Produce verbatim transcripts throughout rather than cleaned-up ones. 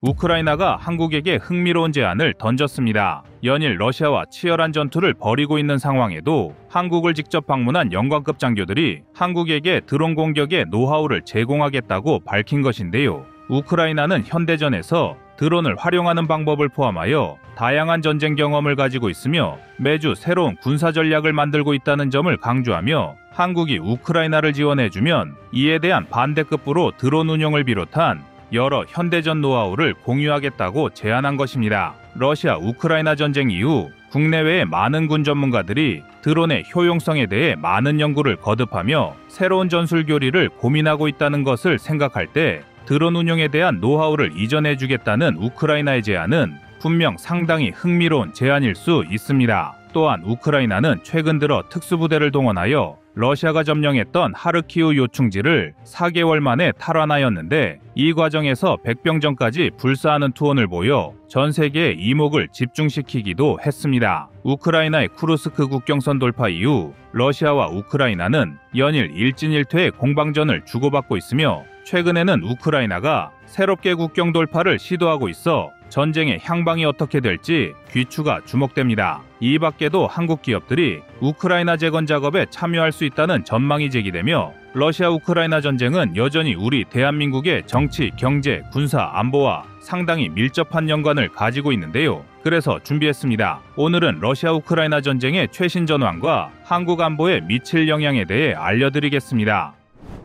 우크라이나가 한국에게 흥미로운 제안을 던졌습니다. 연일 러시아와 치열한 전투를 벌이고 있는 상황에도 한국을 직접 방문한 영관급 장교들이 한국에게 드론 공격의 노하우를 제공하겠다고 밝힌 것인데요. 우크라이나는 현대전에서 드론을 활용하는 방법을 포함하여 다양한 전쟁 경험을 가지고 있으며 매주 새로운 군사 전략을 만들고 있다는 점을 강조하며 한국이 우크라이나를 지원해주면 이에 대한 반대급부로 드론 운용을 비롯한 여러 현대전 노하우를 공유하겠다고 제안한 것입니다. 러시아 우크라이나 전쟁 이후 국내외의 많은 군 전문가들이 드론의 효용성에 대해 많은 연구를 거듭하며 새로운 전술 교리를 고민하고 있다는 것을 생각할 때 드론 운용에 대한 노하우를 이전해주겠다는 우크라이나의 제안은 분명 상당히 흥미로운 제안일 수 있습니다. 또한 우크라이나는 최근 들어 특수부대를 동원하여 러시아가 점령했던 하르키우 요충지를 사 개월 만에 탈환하였는데 이 과정에서 백병전까지 불사하는 투혼을 보여 전 세계의 이목을 집중시키기도 했습니다. 우크라이나의 쿠르스크 국경선 돌파 이후 러시아와 우크라이나는 연일 일진일퇴의 공방전을 주고받고 있으며 최근에는 우크라이나가 새롭게 국경 돌파를 시도하고 있어 전쟁의 향방이 어떻게 될지 귀추가 주목됩니다. 이 밖에도 한국 기업들이 우크라이나 재건 작업에 참여할 수 있다는 전망이 제기되며 러시아 우크라이나 전쟁은 여전히 우리 대한민국의 정치, 경제, 군사, 안보와 상당히 밀접한 연관을 가지고 있는데요. 그래서 준비했습니다. 오늘은 러시아 우크라이나 전쟁의 최신 전황과 한국 안보에 미칠 영향에 대해 알려드리겠습니다.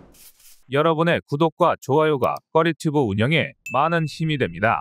여러분의 구독과 좋아요가 꺼리튜브 운영에 많은 힘이 됩니다.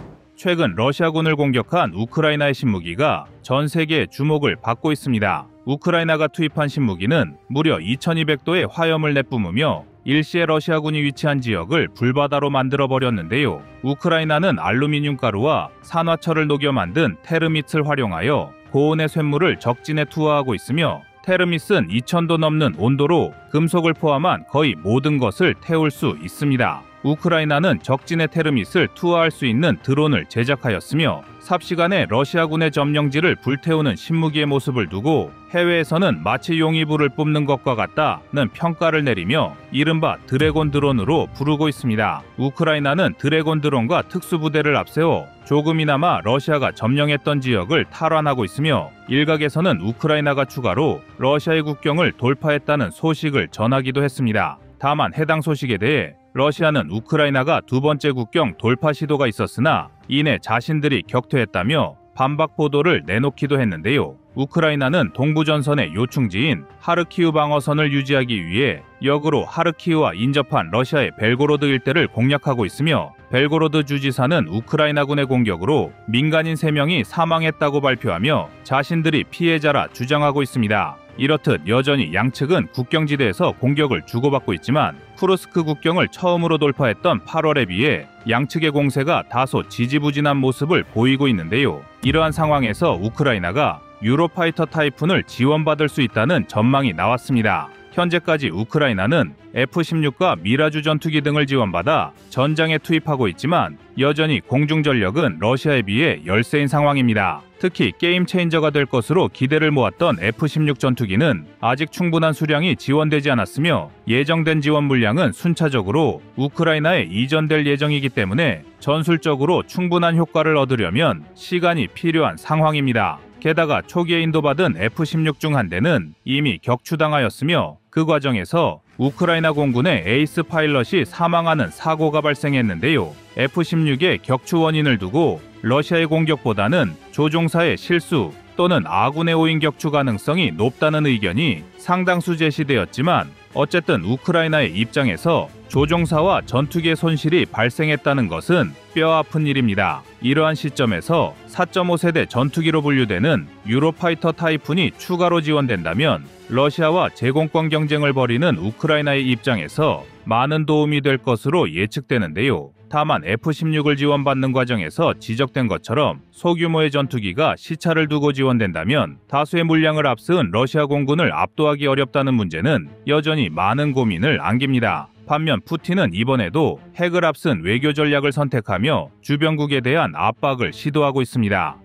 최근 러시아군을 공격한 우크라이나의 신무기가 전 세계의 주목을 받고 있습니다. 우크라이나가 투입한 신무기는 무려 이천이백 도의 화염을 내뿜으며 일시에 러시아군이 위치한 지역을 불바다로 만들어버렸는데요. 우크라이나는 알루미늄 가루와 산화철을 녹여 만든 테르밋을 활용하여 고온의 쇳물을 적진에 투하하고 있으며 테르밋은 이천 도 넘는 온도로 금속을 포함한 거의 모든 것을 태울 수 있습니다. 우크라이나는 적진의 테르밋을 투하할 수 있는 드론을 제작하였으며 삽시간에 러시아군의 점령지를 불태우는 신무기의 모습을 두고 해외에서는 마치 용이 불을 뿜는 것과 같다는 평가를 내리며 이른바 드래곤 드론으로 부르고 있습니다. 우크라이나는 드래곤 드론과 특수부대를 앞세워 조금이나마 러시아가 점령했던 지역을 탈환하고 있으며 일각에서는 우크라이나가 추가로 러시아의 국경을 돌파했다는 소식을 전하기도 했습니다. 다만 해당 소식에 대해 러시아는 우크라이나가 두 번째 국경 돌파 시도가 있었으나 이내 자신들이 격퇴했다며 반박 보도를 내놓기도 했는데요. 우크라이나는 동부전선의 요충지인 하르키우 방어선을 유지하기 위해 역으로 하르키우와 인접한 러시아의 벨고로드 일대를 공략하고 있으며 벨고로드 주지사는 우크라이나군의 공격으로 민간인 세 명이 사망했다고 발표하며 자신들이 피해자라 주장하고 있습니다. 이렇듯 여전히 양측은 국경지대에서 공격을 주고받고 있지만 쿠르스크 국경을 처음으로 돌파했던 팔월에 비해 양측의 공세가 다소 지지부진한 모습을 보이고 있는데요. 이러한 상황에서 우크라이나가 유로파이터 타이푼을 지원받을 수 있다는 전망이 나왔습니다. 현재까지 우크라이나는 에프 십육과 미라주 전투기 등을 지원받아 전장에 투입하고 있지만 여전히 공중 전력은 러시아에 비해 열세인 상황입니다. 특히 게임 체인저가 될 것으로 기대를 모았던 에프 십육 전투기는 아직 충분한 수량이 지원되지 않았으며 예정된 지원 물량은 순차적으로 우크라이나에 이전될 예정이기 때문에 전술적으로 충분한 효과를 얻으려면 시간이 필요한 상황입니다. 게다가 초기에 인도받은 에프 십육 중 한 대는 이미 격추당하였으며 그 과정에서 우크라이나 공군의 에이스 파일럿이 사망하는 사고가 발생했는데요. 에프 십육의 격추 원인을 두고 러시아의 공격보다는 조종사의 실수 또는 아군의 오인 격추 가능성이 높다는 의견이 상당수 제시되었지만 어쨌든 우크라이나의 입장에서 조종사와 전투기의 손실이 발생했다는 것은 뼈아픈 일입니다. 이러한 시점에서 사 점 오 세대 전투기로 분류되는 유로파이터 타이푼이 추가로 지원된다면 러시아와 제공권 경쟁을 벌이는 우크라이나의 입장에서 많은 도움이 될 것으로 예측되는데요. 다만 에프 십육을 지원받는 과정에서 지적된 것처럼 소규모의 전투기가 시차를 두고 지원된다면 다수의 물량을 앞세운 러시아 공군을 압도하기 어렵다는 문제는 여전히 많은 고민을 안깁니다. 반면 푸틴은 이번에도 핵을 앞선 외교 전략을 선택하며 주변국에 대한 압박을 시도하고 있습니다.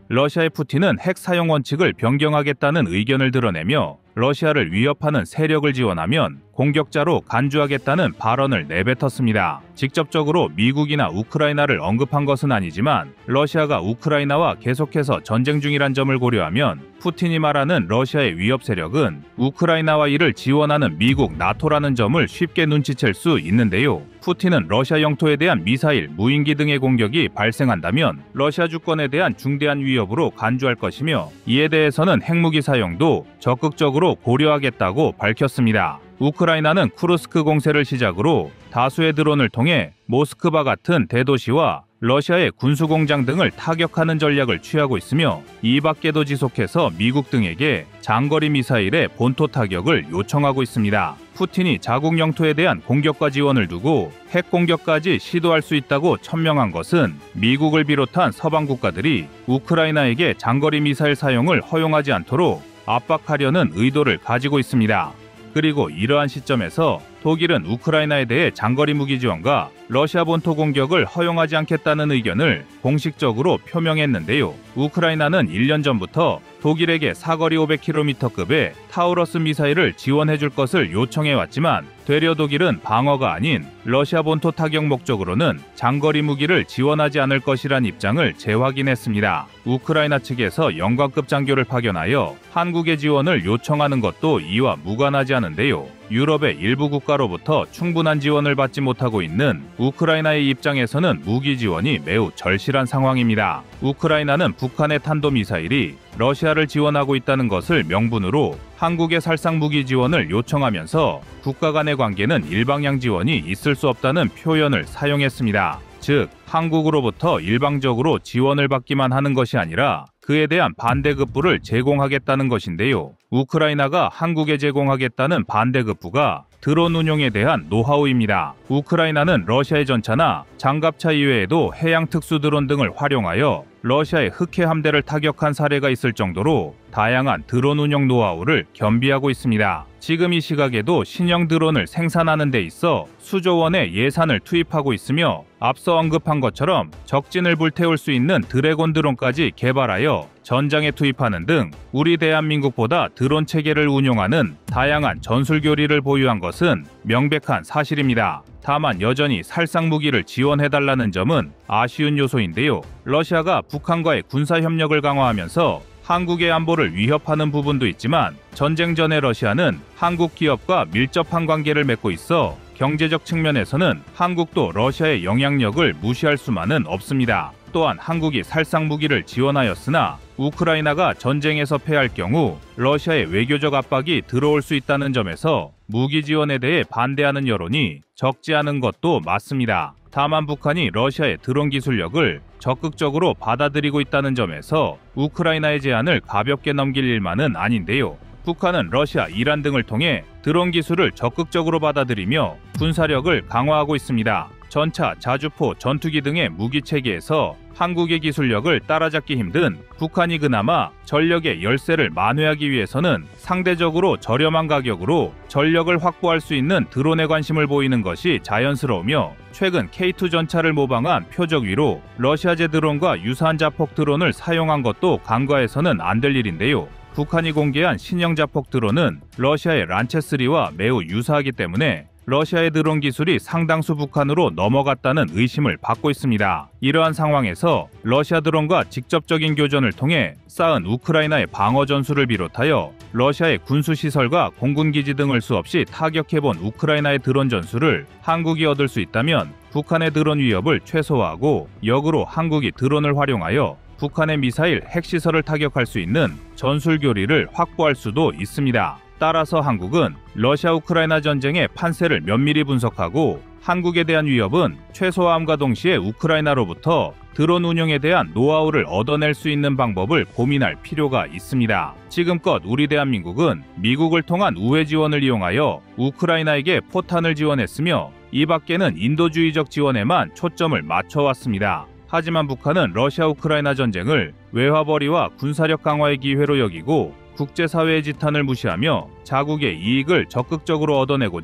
러시아의 푸틴은 핵 사용 원칙을 변경하겠다는 의견을 드러내며 러시아를 위협하는 세력을 지원하면 공격자로 간주하겠다는 발언을 내뱉었습니다. 직접적으로 미국이나 우크라이나를 언급한 것은 아니지만 러시아가 우크라이나와 계속해서 전쟁 중이란 점을 고려하면 푸틴이 말하는 러시아의 위협 세력은 우크라이나와 이를 지원하는 미국, 나토라는 점을 쉽게 눈치챌 수 있는데요. 푸틴은 러시아 영토에 대한 미사일, 무인기 등의 공격이 발생한다면 러시아 주권에 대한 중대한 위협으로 간주할 것이며 이에 대해서는 핵무기 사용도 적극적으로 고려하겠다고 밝혔습니다. 우크라이나는 쿠르스크 공세를 시작으로 다수의 드론을 통해 모스크바 같은 대도시와 러시아의 군수공장 등을 타격하는 전략을 취하고 있으며 이 밖에도 지속해서 미국 등에게 장거리 미사일의 본토 타격을 요청하고 있습니다. 푸틴이 자국 영토에 대한 공격과 지원을 두고 핵 공격까지 시도할 수 있다고 천명한 것은 미국을 비롯한 서방 국가들이 우크라이나에게 장거리 미사일 사용을 허용하지 않도록 압박하려는 의도를 가지고 있습니다. 그리고 이러한 시점에서 독일은 우크라이나에 대해 장거리 무기 지원과 러시아 본토 공격을 허용하지 않겠다는 의견을 공식적으로 표명했는데요. 우크라이나는 일 년 전부터 독일에게 사거리 오백 킬로미터급의 타우러스 미사일을 지원해줄 것을 요청해왔지만 되려 독일은 방어가 아닌 러시아 본토 타격 목적으로는 장거리 무기를 지원하지 않을 것이란 입장을 재확인했습니다. 우크라이나 측에서 영관급 장교를 파견하여 한국의 지원을 요청하는 것도 이와 무관하지 않은데요. 유럽의 일부 국가로부터 충분한 지원을 받지 못하고 있는 우크라이나의 입장에서는 무기 지원이 매우 절실한 상황입니다. 우크라이나는 북한의 탄도미사일이 러시아를 지원하고 있다는 것을 명분으로 한국의 살상 무기 지원을 요청하면서 국가 간의 관계는 일방향 지원이 있을 수 없다는 표현을 사용했습니다. 즉, 한국으로부터 일방적으로 지원을 받기만 하는 것이 아니라 그에 대한 반대급부를 제공하겠다는 것인데요. 우크라이나가 한국에 제공하겠다는 반대급부가 드론 운용에 대한 노하우입니다. 우크라이나는 러시아의 전차나 장갑차 이외에도 해양 특수 드론 등을 활용하여 러시아의 흑해 함대를 타격한 사례가 있을 정도로 다양한 드론 운용 노하우를 겸비하고 있습니다. 지금 이 시각에도 신형 드론을 생산하는 데 있어 수조 원의 예산을 투입하고 있으며 앞서 언급한 것처럼 적진을 불태울 수 있는 드래곤 드론까지 개발하여 전장에 투입하는 등 우리 대한민국보다 드론 체계를 운용하는 다양한 전술 교리를 보유한 것은 명백한 사실입니다. 다만 여전히 살상 무기를 지원해달라는 점은 아쉬운 요소인데요. 러시아가 북한과의 군사 협력을 강화하면서 한국의 안보를 위협하는 부분도 있지만 전쟁 전의 러시아는 한국 기업과 밀접한 관계를 맺고 있어 경제적 측면에서는 한국도 러시아의 영향력을 무시할 수만은 없습니다. 또한 한국이 살상 무기를 지원하였으나 우크라이나가 전쟁에서 패할 경우 러시아의 외교적 압박이 들어올 수 있다는 점에서 무기 지원에 대해 반대하는 여론이 적지 않은 것도 맞습니다. 다만 북한이 러시아의 드론 기술력을 적극적으로 받아들이고 있다는 점에서 우크라이나의 제안을 가볍게 넘길 일만은 아닌데요. 북한은 러시아, 이란 등을 통해 드론 기술을 적극적으로 받아들이며 군사력을 강화하고 있습니다. 전차, 자주포, 전투기 등의 무기 체계에서 한국의 기술력을 따라잡기 힘든 북한이 그나마 전력의 열세를 만회하기 위해서는 상대적으로 저렴한 가격으로 전력을 확보할 수 있는 드론에 관심을 보이는 것이 자연스러우며 최근 케이 투 전차를 모방한 표적 위로 러시아제 드론과 유사한 자폭 드론을 사용한 것도 간과해서는 안 될 일인데요. 북한이 공개한 신형 자폭 드론은 러시아의 란체쓰리와 매우 유사하기 때문에 러시아의 드론 기술이 상당수 북한으로 넘어갔다는 의심을 받고 있습니다. 이러한 상황에서 러시아 드론과 직접적인 교전을 통해 쌓은 우크라이나의 방어 전술을 비롯하여 러시아의 군수시설과 공군기지 등을 수없이 타격해본 우크라이나의 드론 전술을 한국이 얻을 수 있다면 북한의 드론 위협을 최소화하고 역으로 한국이 드론을 활용하여 북한의 미사일, 핵시설을 타격할 수 있는 전술 교리를 확보할 수도 있습니다. 따라서 한국은 러시아 우크라이나 전쟁의 판세를 면밀히 분석하고 한국에 대한 위협은 최소화함과 동시에 우크라이나로부터 드론 운용에 대한 노하우를 얻어낼 수 있는 방법을 고민할 필요가 있습니다. 지금껏 우리 대한민국은 미국을 통한 우회 지원을 이용하여 우크라이나에게 포탄을 지원했으며 이 밖에는 인도주의적 지원에만 초점을 맞춰왔습니다. 하지만 북한은 러시아 우크라이나 전쟁을 외화벌이와 군사력 강화의 기회로 여기고 국제사회의 지탄을 무시하며 자국의 이익을 적극적으로 얻어내고자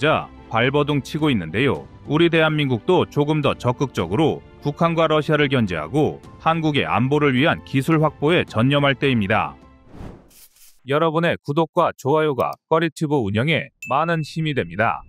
발버둥 치고 있는데요. 우리 대한민국도 조금 더 적극적으로 북한과 러시아를 견제하고 한국의 안보를 위한 기술 확보에 전념할 때입니다. 여러분의 구독과 좋아요가 꺼리튜브 운영에 많은 힘이 됩니다.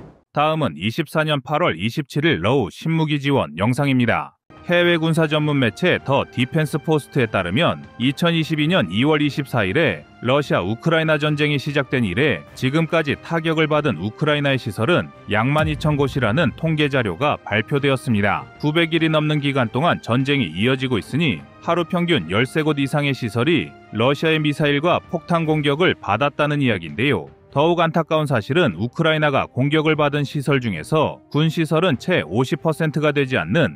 다음은 이십사년 팔월 이십칠일 러우 신무기 지원 영상입니다. 해외 군사 전문 매체 더 디펜스 포스트에 따르면 이천이십이년 이월 이십사일에 러시아 우크라이나 전쟁이 시작된 이래 지금까지 타격을 받은 우크라이나의 시설은 양만 이천 곳이라는 통계 자료가 발표되었습니다. 구백일이 넘는 기간 동안 전쟁이 이어지고 있으니 하루 평균 열세 곳 이상의 시설이 러시아의 미사일과 폭탄 공격을 받았다는 이야기인데요. 더욱 안타까운 사실은 우크라이나가 공격을 받은 시설 중에서 군 시설은 채 오십 퍼센트가 되지 않는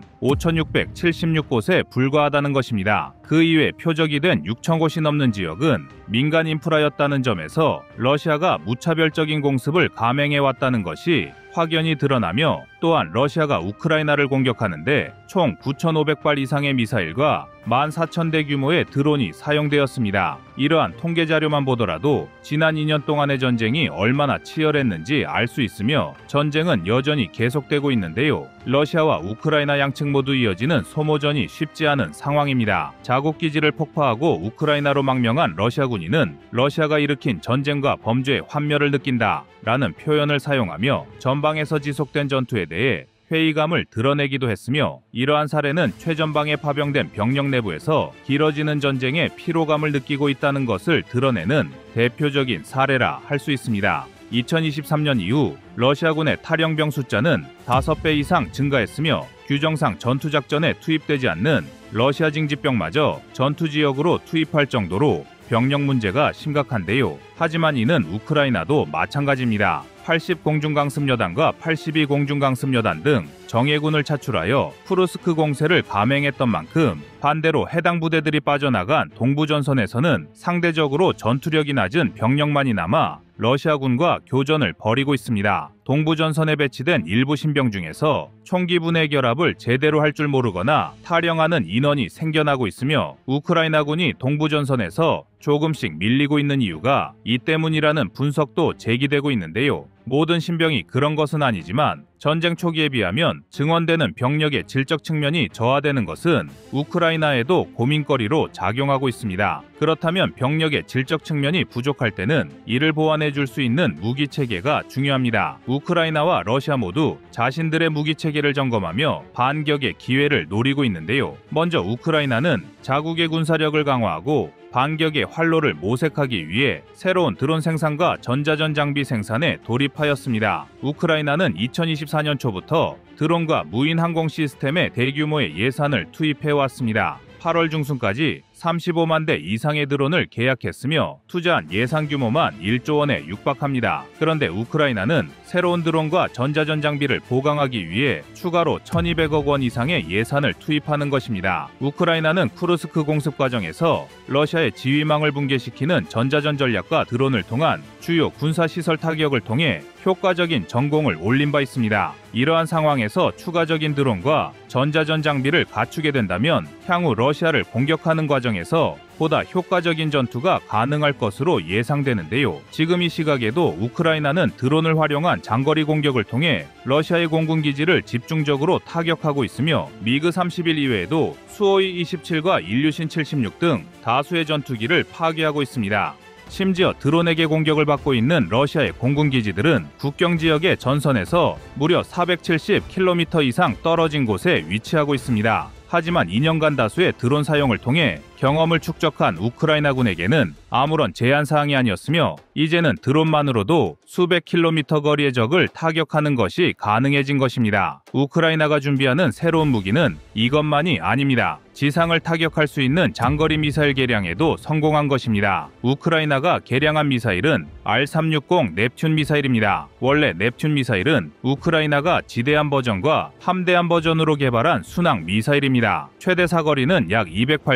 오천육백칠십육 곳에 불과하다는 것입니다. 그 이외 표적이 된 육천 곳이 넘는 지역은 민간 인프라였다는 점에서 러시아가 무차별적인 공습을 감행해왔다는 것이 확연히 드러나며, 또한 러시아가 우크라이나를 공격하는데 총 구천오백 발 이상의 미사일과 만 사천 대 규모의 드론이 사용되었습니다. 이러한 통계 자료만 보더라도 지난 이 년 동안의 전쟁이 얼마나 치열했는지 알 수 있으며, 전쟁은 여전히 계속되고 있는데요. 러시아와 우크라이나 양측 모두 이어지는 소모전이 쉽지 않은 상황입니다. 자국 기지를 폭파하고 우크라이나로 망명한 러시아 군인은 러시아가 일으킨 전쟁과 범죄의 환멸을 느낀다 라는 표현을 사용하며 전방에서 지속된 전투에 대해 회의감을 드러내기도 했으며, 이러한 사례는 최전방에 파병된 병력 내부에서 길어지는 전쟁에 피로감을 느끼고 있다는 것을 드러내는 대표적인 사례라 할 수 있습니다. 이천이십삼년 이후 러시아군의 탈영병 숫자는 다섯 배 이상 증가했으며, 규정상 전투작전에 투입되지 않는 러시아 징집병마저 전투지역으로 투입할 정도로 병력 문제가 심각한데요. 하지만 이는 우크라이나도 마찬가지입니다. 팔십 공중강습여단과 팔십이 공중강습여단 등 정예군을 차출하여 쿠르스크 공세를 감행했던 만큼, 반대로 해당 부대들이 빠져나간 동부전선에서는 상대적으로 전투력이 낮은 병력만이 남아 러시아군과 교전을 벌이고 있습니다. 동부전선에 배치된 일부 신병 중에서 총기 분해 결합을 제대로 할 줄 모르거나 탈영하는 인원이 생겨나고 있으며, 우크라이나군이 동부전선에서 조금씩 밀리고 있는 이유가 이 때문이라는 분석도 제기되고 있는데요. 모든 신병이 그런 것은 아니지만 전쟁 초기에 비하면 증원되는 병력의 질적 측면이 저하되는 것은 우크라이나에도 고민거리로 작용하고 있습니다. 그렇다면 병력의 질적 측면이 부족할 때는 이를 보완해 줄 수 있는 무기 체계가 중요합니다. 우크라이나와 러시아 모두 자신들의 무기 체계를 점검하며 반격의 기회를 노리고 있는데요. 먼저 우크라이나는 자국의 군사력을 강화하고 반격의 활로를 모색하기 위해 새로운 드론 생산과 전자전 장비 생산에 돌입하였습니다. 우크라이나는 이천이십사년 초부터 드론과 무인 항공 시스템에 대규모의 예산을 투입해왔습니다. 팔월 중순까지 삼십오만 대 이상의 드론을 계약했으며 투자한 예산 규모만 일조 원에 육박합니다. 그런데 우크라이나는 새로운 드론과 전자전 장비를 보강하기 위해 추가로 천이백억 원 이상의 예산을 투입하는 것입니다. 우크라이나는 쿠르스크 공습 과정에서 러시아의 지휘망을 붕괴시키는 전자전 전략과 드론을 통한 주요 군사시설 타격을 통해 효과적인 전공을 올린 바 있습니다. 이러한 상황에서 추가적인 드론과 전자전 장비를 갖추게 된다면 향후 러시아를 공격하는 과정에서 보다 효과적인 전투가 가능할 것으로 예상되는데요. 지금 이 시각에도 우크라이나는 드론을 활용한 장거리 공격을 통해 러시아의 공군기지를 집중적으로 타격하고 있으며, 미그 삼십일 이외에도 수호이 이십칠과 일류신 칠십육 등 다수의 전투기를 파괴하고 있습니다. 심지어 드론에게 공격을 받고 있는 러시아의 공군기지들은 국경 지역의 전선에서 무려 사백칠십 킬로미터 이상 떨어진 곳에 위치하고 있습니다. 하지만 이 년간 다수의 드론 사용을 통해 경험을 축적한 우크라이나군에게는 아무런 제한 사항이 아니었으며, 이제는 드론만으로도 수백 킬로미터 거리의 적을 타격하는 것이 가능해진 것입니다. 우크라이나가 준비하는 새로운 무기는 이것만이 아닙니다. 지상을 타격할 수 있는 장거리 미사일 개량에도 성공한 것입니다. 우크라이나가 개량한 미사일은 알 삼백육십 넵튠 미사일입니다. 원래 넵튠 미사일은 우크라이나가 지대함 버전과 함대함 버전으로 개발한 순항 미사일입니다. 최대 사거리는 약 이백팔십 킬로미터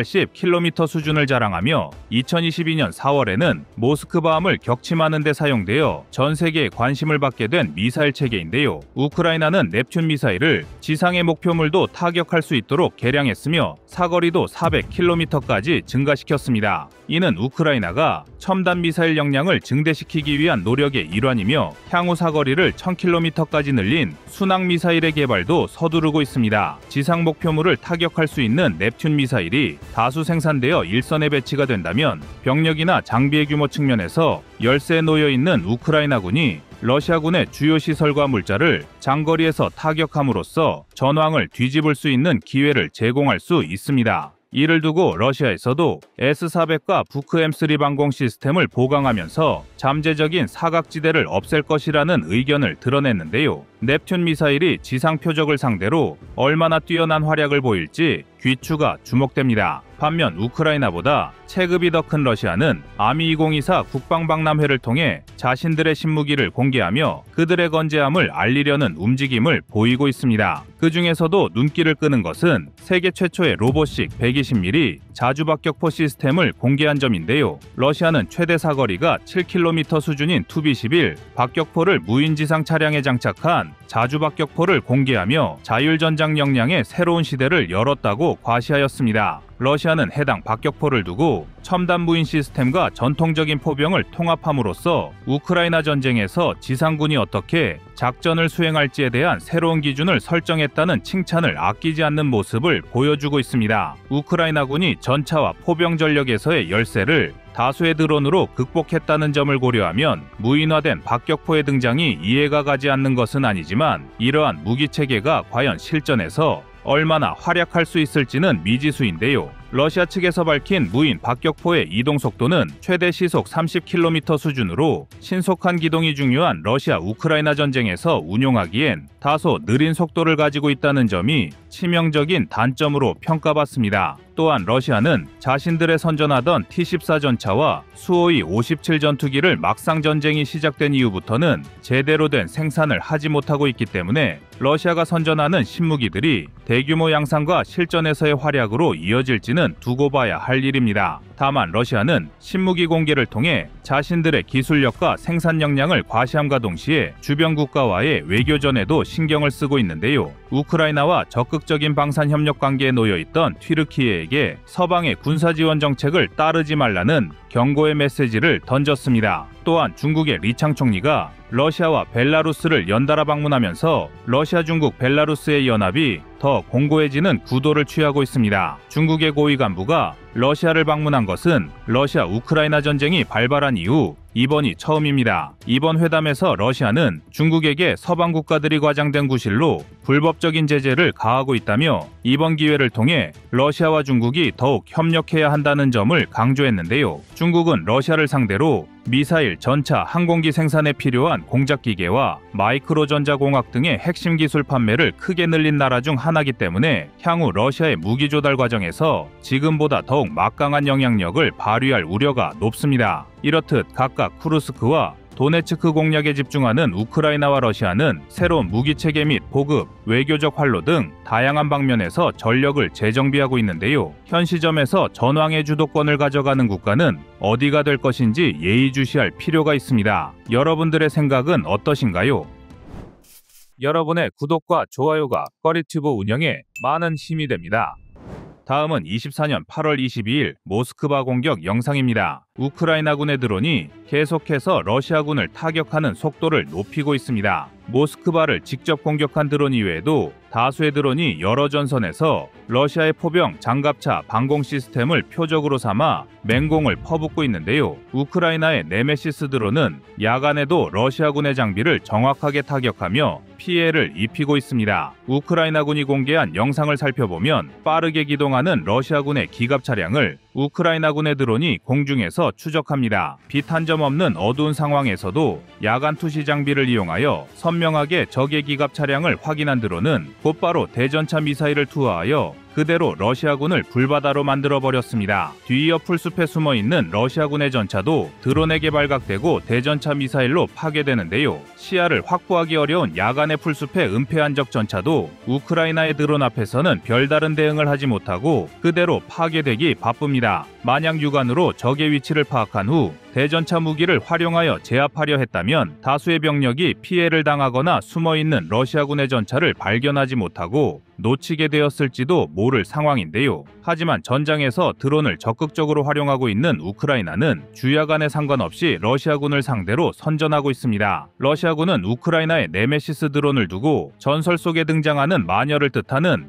킬로미터 수준을 자랑하며 이천이십이 년 사월에는 모스크바함을 격침하는 데 사용되어 전 세계의 관심을 받게 된 미사일 체계인데요. 우크라이나는 넵튠 미사일을 지상의 목표물도 타격할 수 있도록 개량했으며 사거리도 사백 킬로미터까지 증가시켰습니다. 이는 우크라이나가 첨단 미사일 역량을 증대시키기 위한 노력의 일환이며 향후 사거리를 천 킬로미터까지 늘린 순항 미사일의 개발도 서두르고 있습니다. 지상 목표물을 타격할 수 있는 넵튠 미사일이 다수 생산되어 일선에 배치가 된다면 병력이나 장비의 규모 측면에서 열세에 놓여 있는 우크라이나군이 러시아군의 주요 시설과 물자를 장거리에서 타격함으로써 전황을 뒤집을 수 있는 기회를 제공할 수 있습니다. 이를 두고 러시아에서도 에스 사백과 부크 엠 쓰리 방공 시스템을 보강하면서 잠재적인 사각지대를 없앨 것이라는 의견을 드러냈는데요. 넵튠 미사일이 지상 표적을 상대로 얼마나 뛰어난 활약을 보일지 귀추가 주목됩니다. 반면 우크라이나보다 체급이 더 큰 러시아는 아미 이천이십사 국방박람회를 통해 자신들의 신무기를 공개하며 그들의 건재함을 알리려는 움직임을 보이고 있습니다. 그 중에서도 눈길을 끄는 것은 세계 최초의 로봇식 백이십 밀리미터 자주박격포 시스템을 공개한 점인데요. 러시아는 최대 사거리가 칠 킬로미터 수준인 투비십일 박격포를 무인지상 차량에 장착한 자주박격포를 공개하며 자율전장 역량의 새로운 시대를 열었다고 과시하였습니다. 러시아는 해당 박격포를 두고 첨단 무인 시스템과 전통적인 포병을 통합함으로써 우크라이나 전쟁에서 지상군이 어떻게 작전을 수행할지에 대한 새로운 기준을 설정했다는 칭찬을 아끼지 않는 모습을 보여주고 있습니다. 우크라이나군이 전차와 포병 전력에서의 열세를 다수의 드론으로 극복했다는 점을 고려하면 무인화된 박격포의 등장이 이해가 가지 않는 것은 아니지만 이러한 무기체계가 과연 실전에서 얼마나 활약할 수 있을지는 미지수인데요. 러시아 측에서 밝힌 무인 박격포의 이동 속도는 최대 시속 삼십 킬로미터 수준으로 신속한 기동이 중요한 러시아 우크라이나 전쟁에서 운용하기엔 다소 느린 속도를 가지고 있다는 점이 치명적인 단점으로 평가받습니다. 또한 러시아는 자신들의 선전하던 티 십사 전차와 수호이 오십칠 전투기를 막상 전쟁이 시작된 이후부터는 제대로 된 생산을 하지 못하고 있기 때문에 러시아가 선전하는 신무기들이 대규모 양상과 실전에서의 활약으로 이어질지는 두고 봐야 할 일입니다. 다만 러시아는 신무기 공개를 통해 자신들의 기술력과 생산 역량을 과시함과 동시에 주변 국가와의 외교전에도 신경을 쓰고 있는데요. 우크라이나와 적극적인 방산 협력 관계에 놓여 있던 튀르키예에게 서방의 군사 지원 정책을 따르지 말라는 경고의 메시지를 던졌습니다. 또한 중국의 리창 총리가 러시아와 벨라루스를 연달아 방문하면서 러시아, 중국, 벨라루스의 연합이 더 공고해지는 구도를 취하고 있습니다. 중국의 고위 간부가 러시아를 방문한 것은 러시아 우크라이나 전쟁이 발발한 이후 이번이 처음입니다. 이번 회담에서 러시아는 중국에게 서방 국가들이 과장된 구실로 불법적인 제재를 가하고 있다며 이번 기회를 통해 러시아와 중국이 더욱 협력해야 한다는 점을 강조했는데요. 중국은 러시아를 상대로 미사일, 전차, 항공기 생산에 필요한 공작기계와 마이크로 전자공학 등의 핵심 기술 판매를 크게 늘린 나라 중 하나이기 때문에 향후 러시아의 무기 조달 과정에서 지금보다 더욱 막강한 영향력을 발휘할 우려가 높습니다. 이렇듯 각각 쿠르스크와 도네츠크 공략에 집중하는 우크라이나와 러시아는 새로운 무기체계 및 보급, 외교적 활로 등 다양한 방면에서 전력을 재정비하고 있는데요. 현 시점에서 전황의 주도권을 가져가는 국가는 어디가 될 것인지 예의주시할 필요가 있습니다. 여러분들의 생각은 어떠신가요? 여러분의 구독과 좋아요가 꺼리튜브 운영에 많은 힘이 됩니다. 다음은 이십사 년 팔월 이십이일 모스크바 공격 영상입니다. 우크라이나군의 드론이 계속해서 러시아군을 타격하는 속도를 높이고 있습니다. 모스크바를 직접 공격한 드론 이외에도 다수의 드론이 여러 전선에서 러시아의 포병, 장갑차, 방공 시스템을 표적으로 삼아 맹공을 퍼붓고 있는데요. 우크라이나의 네메시스 드론은 야간에도 러시아군의 장비를 정확하게 타격하며 피해를 입히고 있습니다. 우크라이나군이 공개한 영상을 살펴보면 빠르게 기동하는 러시아군의 기갑 차량을 우크라이나군의 드론이 공중에서 추적합니다. 빛 한 점 없는 어두운 상황에서도 야간 투시 장비를 이용하여 선명하게 적의 기갑 차량을 확인한 드론은 곧바로 대전차 미사일을 투하하여 그대로 러시아군을 불바다로 만들어버렸습니다. 뒤이어 풀숲에 숨어있는 러시아군의 전차도 드론에게 발각되고 대전차 미사일로 파괴되는데요. 시야를 확보하기 어려운 야간의 풀숲의 은폐한 적 전차도 우크라이나의 드론 앞에서는 별다른 대응을 하지 못하고 그대로 파괴되기 바쁩니다. 만약 육안으로 적의 위치를 파악한 후 대전차 무기를 활용하여 제압하려 했다면 다수의 병력이 피해를 당하거나 숨어있는 러시아군의 전차를 발견하지 못하고 놓치게 되었을지도 모를 상황인데요. 하지만 전장에서 드론을 적극적으로 활용하고 있는 우크라이나는 주야간에 상관없이 러시아군을 상대로 선전하고 있습니다. 러시아군은 우크라이나에 네메시스 드론을 두고 전설 속에 등장하는 마녀를 뜻하는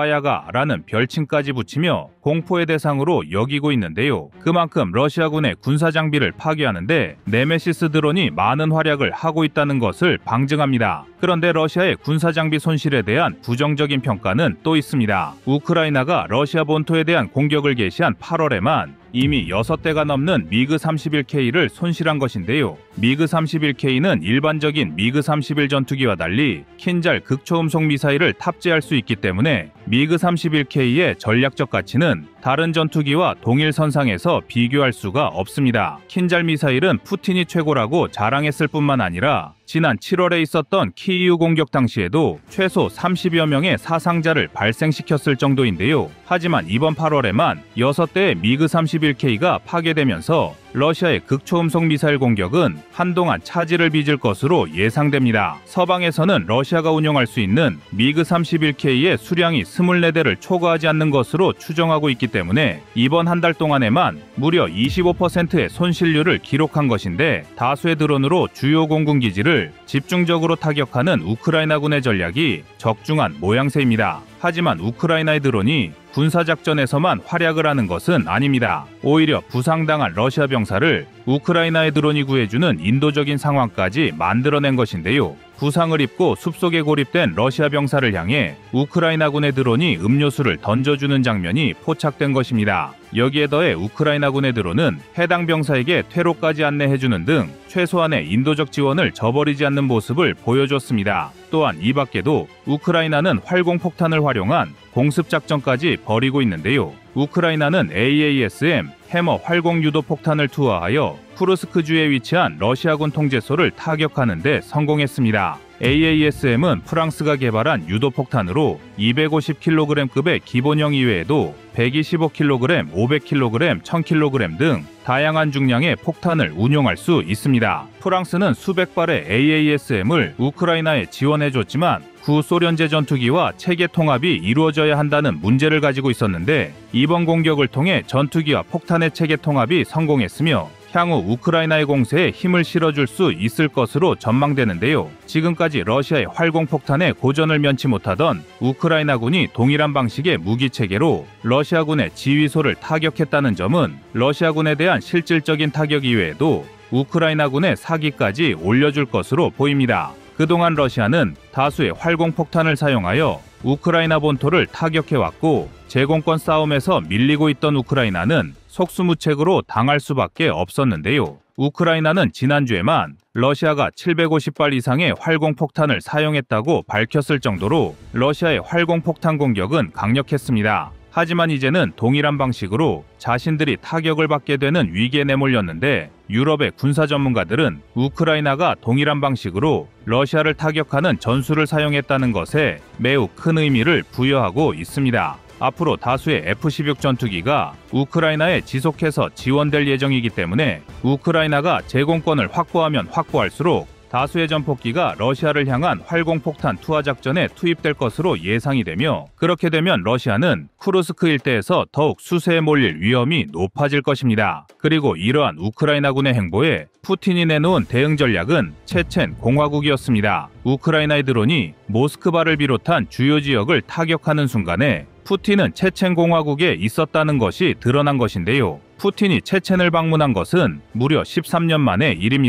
바바야가라는 별칭까지 붙이며 공포의 대상으로 여기고 있는데요. 그만큼 러시아군의 군사 장비를 파괴하는데 네메시스 드론이 많은 활약을 하고 있다는 것을 방증합니다. 그런데 러시아의 군사 장비 손실에 대한 부정적인 평가는 또 있습니다. 우크라이나가 러시아 본토에 대한 공격을 개시한 팔월에만 이미 여섯 대가 넘는 미그 삼십일 케이를 손실한 것인데요. 미그 삼십일 케이는 일반적인 미그 삼십일 전투기와 달리 킨잘 극초음속 미사일을 탑재할 수 있기 때문에 미그 삼십일 케이의 전략적 가치는 다른 전투기와 동일 선상에서 비교할 수가 없습니다. 킨잘 미사일은 푸틴이 최고라고 자랑했을 뿐만 아니라 지난 칠월에 있었던 키이우 공격 당시에도 최소 삼십여 명의 사상자를 발생시켰을 정도인데요. 하지만 이번 팔월에만 여섯 대의 미그 삼십일 케이가 파괴되면서 러시아의 극초음속 미사일 공격은 한동안 차질을 빚을 것으로 예상됩니다. 서방에서는 러시아가 운용할 수 있는 미그 삼십일 케이의 수량이 이십사 대를 초과하지 않는 것으로 추정하고 있기 때문에 이번 한 달 동안에만 무려 이십오 퍼센트의 손실률을 기록한 것인데 다수의 드론으로 주요 공군 기지를 집중적으로 타격하는 우크라이나군의 전략이 적중한 모양새입니다. 하지만 우크라이나의 드론이 군사작전에서만 활약을 하는 것은 아닙니다. 오히려 부상당한 러시아 병사를 우크라이나의 드론이 구해주는 인도적인 상황까지 만들어낸 것인데요. 부상을 입고 숲속에 고립된 러시아 병사를 향해 우크라이나군의 드론이 음료수를 던져주는 장면이 포착된 것입니다. 여기에 더해 우크라이나군의 드론은 해당 병사에게 퇴로까지 안내해주는 등 최소한의 인도적 지원을 저버리지 않는 모습을 보여줬습니다. 또한 이 밖에도 우크라이나는 활공폭탄을 활용한 공습작전까지 벌이고 있는데요. 우크라이나는 에이에이에스엠 해머 활공 유도 폭탄을 투하하여 쿠르스크주에 위치한 러시아군 통제소를 타격하는 데 성공했습니다. 에이에이에스엠은 프랑스가 개발한 유도폭탄으로 이백오십 킬로그램급의 기본형 이외에도 백이십오 킬로그램, 오백 킬로그램, 천 킬로그램 등 다양한 중량의 폭탄을 운용할 수 있습니다. 프랑스는 수백 발의 에이에이에스엠을 우크라이나에 지원해줬지만 구소련제 전투기와 체계 통합이 이루어져야 한다는 문제를 가지고 있었는데 이번 공격을 통해 전투기와 폭탄의 체계 통합이 성공했으며 향후 우크라이나의 공세에 힘을 실어줄 수 있을 것으로 전망되는데요. 지금까지 러시아의 활공폭탄에 고전을 면치 못하던 우크라이나군이 동일한 방식의 무기체계로 러시아군의 지휘소를 타격했다는 점은 러시아군에 대한 실질적인 타격 이외에도 우크라이나군의 사기까지 올려줄 것으로 보입니다. 그동안 러시아는 다수의 활공폭탄을 사용하여 우크라이나 본토를 타격해왔고 제공권 싸움에서 밀리고 있던 우크라이나는 속수무책으로 당할 수밖에 없었는데요. 우크라이나는 지난주에만 러시아가 칠백오십 발 이상의 활공폭탄을 사용했다고 밝혔을 정도로 러시아의 활공폭탄 공격은 강력했습니다. 하지만 이제는 동일한 방식으로 자신들이 타격을 받게 되는 위기에 내몰렸는데 유럽의 군사 전문가들은 우크라이나가 동일한 방식으로 러시아를 타격하는 전술을 사용했다는 것에 매우 큰 의미를 부여하고 있습니다. 앞으로 다수의 에프 십육 전투기가 우크라이나에 지속해서 지원될 예정이기 때문에 우크라이나가 제공권을 확보하면 확보할수록 다수의 전폭기가 러시아를 향한 활공폭탄 투하 작전에 투입될 것으로 예상이 되며 그렇게 되면 러시아는 쿠르스크 일대에서 더욱 수세에 몰릴 위험이 높아질 것입니다. 그리고 이러한 우크라이나군의 행보에 푸틴이 내놓은 대응 전략은 체첸 공화국이었습니다. 우크라이나의 드론이 모스크바를 비롯한 주요 지역을 타격하는 순간에 푸틴은 체첸 공화국에 있었다는 것이 드러난 것인데요. 푸틴이 체첸을 방문한 것은 무려 십삼 년 만의 일입니다.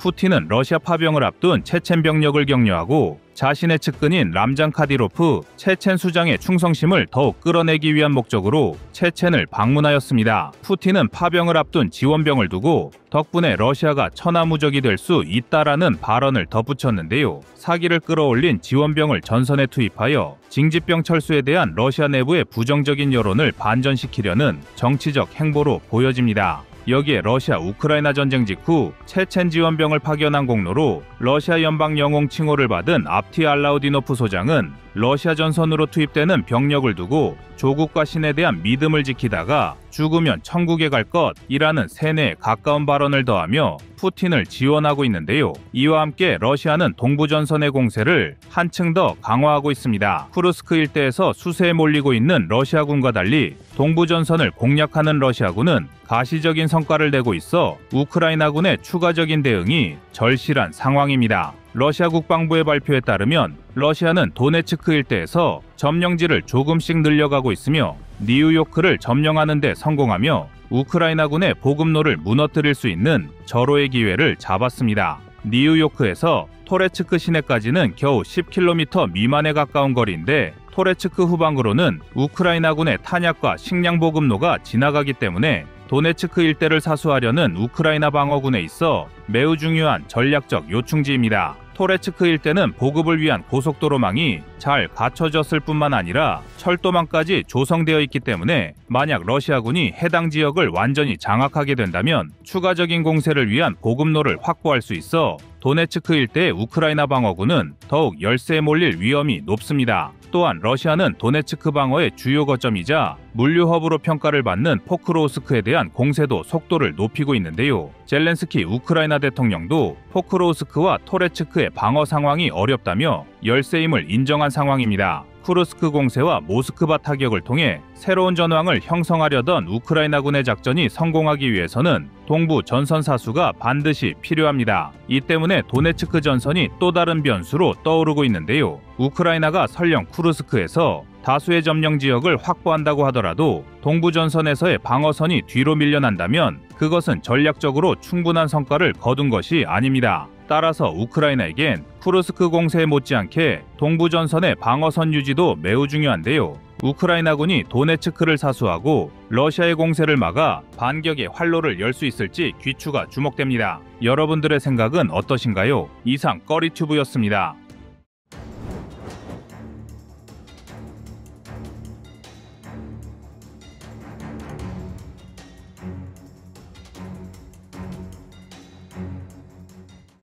푸틴은 러시아 파병을 앞둔 체첸 병력을 격려하고 자신의 측근인 람잔 카디로프 체첸 수장의 충성심을 더욱 끌어내기 위한 목적으로 체첸을 방문하였습니다. 푸틴은 파병을 앞둔 지원병을 두고 덕분에 러시아가 천하무적이 될 수 있다라는 발언을 덧붙였는데요. 사기를 끌어올린 지원병을 전선에 투입하여 징집병 철수에 대한 러시아 내부의 부정적인 여론을 반전시키려는 정치적 행보로 보여집니다. 여기에 러시아 우크라이나 전쟁 직후 체첸 지원병을 파견한 공로로 러시아 연방 영웅 칭호를 받은 앞티 알라우디노프 소장은 러시아 전선으로 투입되는 병력을 두고 조국과 신에 대한 믿음을 지키다가 죽으면 천국에 갈 것이라는 세뇌에 가까운 발언을 더하며 푸틴을 지원하고 있는데요. 이와 함께 러시아는 동부전선의 공세를 한층 더 강화하고 있습니다. 쿠르스크 일대에서 수세에 몰리고 있는 러시아군과 달리 동부전선을 공략하는 러시아군은 가시적인 성과를 내고 있어 우크라이나군의 추가적인 대응이 절실한 상황입니다. 러시아 국방부의 발표에 따르면 러시아는 도네츠크 일대에서 점령지를 조금씩 늘려가고 있으며 니우요크를 점령하는 데 성공하며 우크라이나군의 보급로를 무너뜨릴 수 있는 절호의 기회를 잡았습니다. 니우요크에서 토레츠크 시내까지는 겨우 십 킬로미터 미만에 가까운 거리인데 토레츠크 후방으로는 우크라이나군의 탄약과 식량 보급로가 지나가기 때문에 도네츠크 일대를 사수하려는 우크라이나 방어군에 있어 매우 중요한 전략적 요충지입니다. 토레츠크 일대는 보급을 위한 고속도로망이 잘 갖춰졌을 뿐만 아니라 철도망까지 조성되어 있기 때문에 만약 러시아군이 해당 지역을 완전히 장악하게 된다면 추가적인 공세를 위한 보급로를 확보할 수 있어 도네츠크 일대의 우크라이나 방어군은 더욱 열세에 몰릴 위험이 높습니다. 또한 러시아는 도네츠크 방어의 주요 거점이자 물류 허브로 평가를 받는 포크로우스크에 대한 공세도 속도를 높이고 있는데요. 젤렌스키 우크라이나 대통령도 포크로우스크와 토레츠크의 방어 상황이 어렵다며 열세임을 인정한 상황입니다. 쿠르스크 공세와 모스크바 타격을 통해 새로운 전황을 형성하려던 우크라이나군의 작전이 성공하기 위해서는 동부 전선 사수가 반드시 필요합니다. 이 때문에 도네츠크 전선이 또 다른 변수로 떠오르고 있는데요. 우크라이나가 설령 쿠르스크에서 다수의 점령 지역을 확보한다고 하더라도 동부 전선에서의 방어선이 뒤로 밀려난다면 그것은 전략적으로 충분한 성과를 거둔 것이 아닙니다. 따라서 우크라이나에겐 쿠르스크 공세에 못지않게 동부 전선의 방어선 유지도 매우 중요한데요. 우크라이나군이 도네츠크를 사수하고 러시아의 공세를 막아 반격의 활로를 열 수 있을지 귀추가 주목됩니다. 여러분들의 생각은 어떠신가요? 이상 꺼리튜브였습니다.